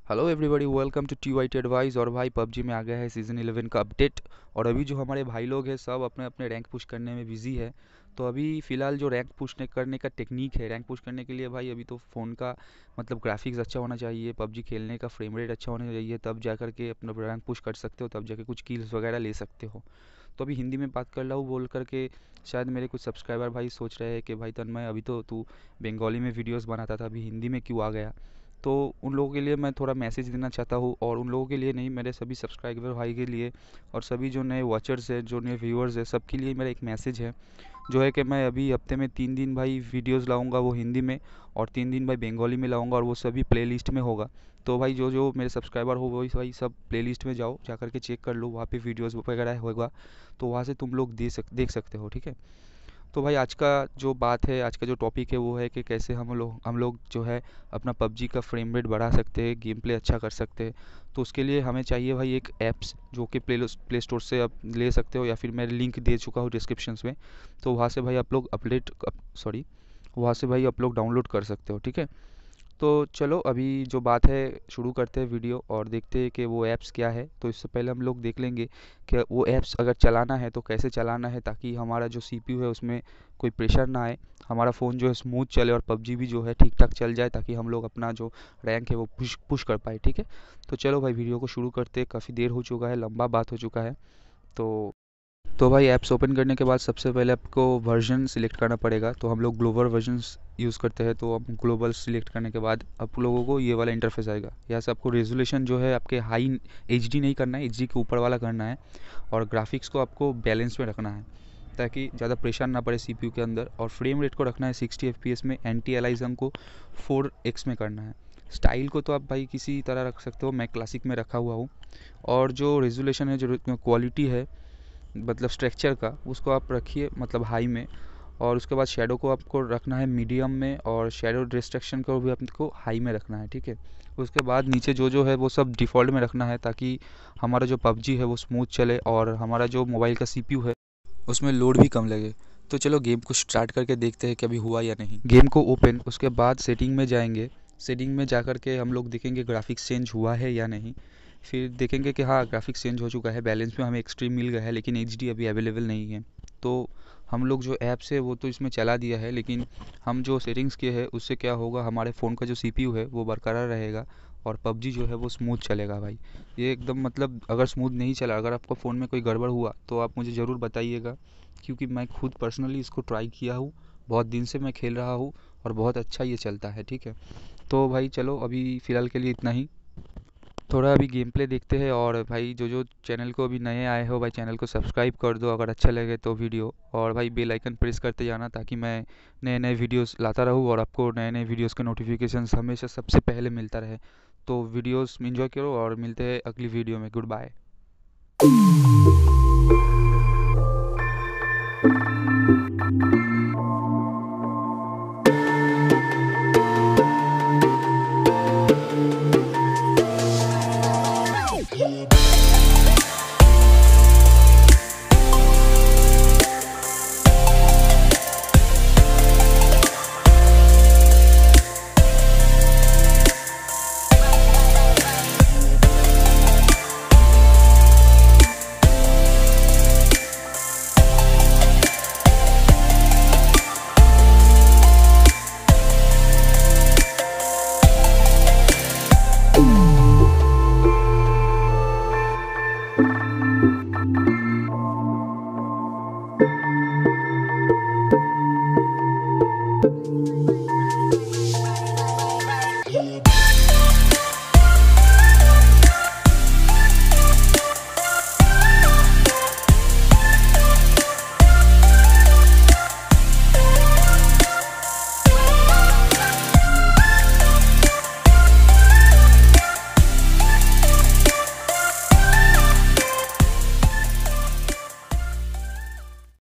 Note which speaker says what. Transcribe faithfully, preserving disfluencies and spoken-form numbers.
Speaker 1: Hello everybody, welcome to T Y T advice. और भाई PUBG में आ गया है सीज़न इलेवन का अपडेट। और अभी जो हमारे भाई लोग हैं सब अपने अपने रैंक पुश करने में बिजी है। तो अभी फ़िलहाल जो रैंक पुश करने का टेक्निक है, रैंक पुश करने के लिए भाई अभी तो फ़ोन का मतलब ग्राफिक्स अच्छा होना चाहिए, पबजी खेलने का फ्रेम रेट अच्छा होना चाहिए, तब जा कर के अपना रैंक पुश कर सकते हो, तब जाके कुछ किल्स वगैरह ले सकते हो। तो अभी हिंदी में बात कर रहा हूँ बोल करके शायद मेरे कुछ सब्सक्राइबर भाई सोच रहे हैं कि भाई तन्मय, अभी तो तू बंगाली में वीडियोस बनाता था, अभी हिंदी में क्यों आ गया। तो उन लोगों के लिए मैं थोड़ा मैसेज देना चाहता हूँ, और उन लोगों के लिए नहीं, मेरे सभी सब्सक्राइबर भाई के लिए और सभी जो नए वॉचर्स हैं, जो नए व्यूअर्स हैं, सबके लिए मेरा एक मैसेज है, जो है कि मैं अभी हफ्ते में तीन दिन भाई वीडियोस लाऊंगा, वो हिंदी में, और तीन दिन भाई बंगाली में लाऊंगा, और वो सभी प्लेलिस्ट में होगा। तो भाई जो जो मेरे सब्सक्राइबर हो वही भाई सब प्लेलिस्ट में जाओ, जा कर के चेक कर लो, वहाँ पे वीडियोस वगैरह होगा, तो वहाँ से तुम लोग दे सक देख सकते हो, ठीक है। तो भाई आज का जो बात है, आज का जो टॉपिक है वो है कि कैसे हम लोग हम लोग जो है अपना पबजी का फ्रेम रेट बढ़ा सकते हैं, गेम प्ले अच्छा कर सकते हैं। तो उसके लिए हमें चाहिए भाई एक ऐप्स, जो कि प्ले प्ले स्टोर से आप ले सकते हो, या फिर मैं लिंक दे चुका हूँ डिस्क्रिप्शन में। तो वहाँ से भाई आप लोग अपडेट सॉरी वहाँ से भाई आप लोग डाउनलोड कर सकते हो, ठीक है। तो चलो अभी जो बात है शुरू करते हैं वीडियो, और देखते हैं कि वो ऐप्स क्या है। तो इससे पहले हम लोग देख लेंगे कि वो ऐप्स अगर चलाना है तो कैसे चलाना है, ताकि हमारा जो सीपीयू है उसमें कोई प्रेशर ना आए, हमारा फ़ोन जो है स्मूथ चले, और पबजी भी जो है ठीक ठाक चल जाए, ताकि हम लोग अपना जो रैंक है वो पुश पुश कर पाए, ठीक है। तो चलो भाई वीडियो को शुरू करते हैं, काफ़ी देर हो चुका है, लंबा बात हो चुका है। तो तो भाई ऐप्स ओपन करने के बाद सबसे पहले आपको वर्जन सिलेक्ट करना पड़ेगा। तो हम लोग ग्लोबल वर्जन यूज़ करते हैं, तो हम ग्लोबल सिलेक्ट करने के बाद आप लोगों को ये वाला इंटरफेस आएगा। यहाँ से आपको रेजोल्यूशन जो है आपके हाई एच डी नहीं करना है, एच डी के ऊपर वाला करना है, और ग्राफिक्स को आपको बैलेंस में रखना है, ताकि ज़्यादा प्रेशर ना पड़े सीपीयू के अंदर। और फ्रेम रेट को रखना है सिक्सटी एफ पी एस में, एंटी एलाइजम को फोर एक्स में करना है। स्टाइल को तो आप भाई किसी तरह रख सकते हो, मैं क्लासिक में रखा हुआ हूँ। और जो रेजोल्यूशन है, जो क्वालिटी है मतलब स्ट्रक्चर का, उसको आप रखिए मतलब हाई में। और उसके बाद शेडो को आपको रखना है मीडियम में, और शेडो डिस्ट्रक्शन को भी आपको हाई में रखना है, ठीक है। उसके बाद नीचे जो जो है वो सब डिफ़ॉल्ट में रखना है, ताकि हमारा जो पबजी है वो स्मूथ चले, और हमारा जो मोबाइल का सीपीयू है उसमें लोड भी कम लगे। तो चलो गेम को स्टार्ट करके देखते हैं कि अभी हुआ या नहीं। गेम को ओपन, उसके बाद सेटिंग में जाएंगे। सेटिंग में जा कर के हम लोग देखेंगे ग्राफिक्स चेंज हुआ है या नहीं। फिर देखेंगे कि हाँ ग्राफिक्स चेंज हो चुका है, बैलेंस में हमें एक्सट्रीम मिल गया है, लेकिन एच डी अभी अवेलेबल नहीं है। तो हम लोग जो ऐप्स है वो तो इसमें चला दिया है, लेकिन हम जो सेटिंग्स किए हैं उससे क्या होगा, हमारे फ़ोन का जो सीपीयू है वो बरकरार रहेगा, और पबजी जो है वो स्मूथ चलेगा भाई। ये एकदम मतलब अगर स्मूथ नहीं चला, अगर आपका फ़ोन में कोई गड़बड़ हुआ तो आप मुझे ज़रूर बताइएगा, क्योंकि मैं खुद पर्सनली इसको ट्राई किया हूँ, बहुत दिन से मैं खेल रहा हूँ, और बहुत अच्छा ये चलता है, ठीक है। तो भाई चलो अभी फ़िलहाल के लिए इतना ही। थोड़ा अभी गेम प्ले देखते हैं। और भाई जो जो चैनल को अभी नए आए हो भाई, चैनल को सब्सक्राइब कर दो अगर अच्छा लगे तो वीडियो, और भाई बेल आइकन प्रेस करते जाना, ताकि मैं नए नए वीडियोस लाता रहूँ, और आपको नए नए वीडियोस के नोटिफिकेशंस हमेशा सबसे पहले मिलता रहे। तो वीडियोस एंजॉय करो, और मिलते हैं अगली वीडियो में। Good bye.